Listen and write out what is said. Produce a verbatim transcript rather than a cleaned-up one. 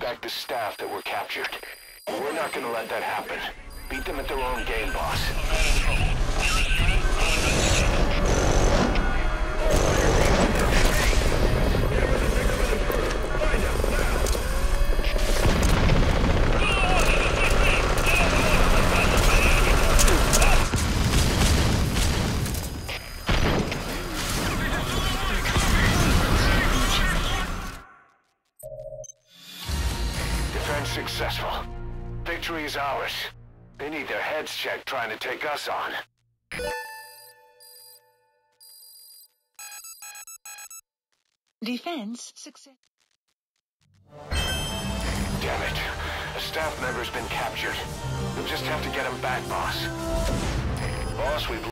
back the staff that were captured. We're not gonna let that happen. Beat them at their own game, boss. Defense successful. Victory is ours. They need their heads checked trying to take us on. Defense success. Damn it. A staff member's been captured. We'll just have to get him back, boss. Boss, we've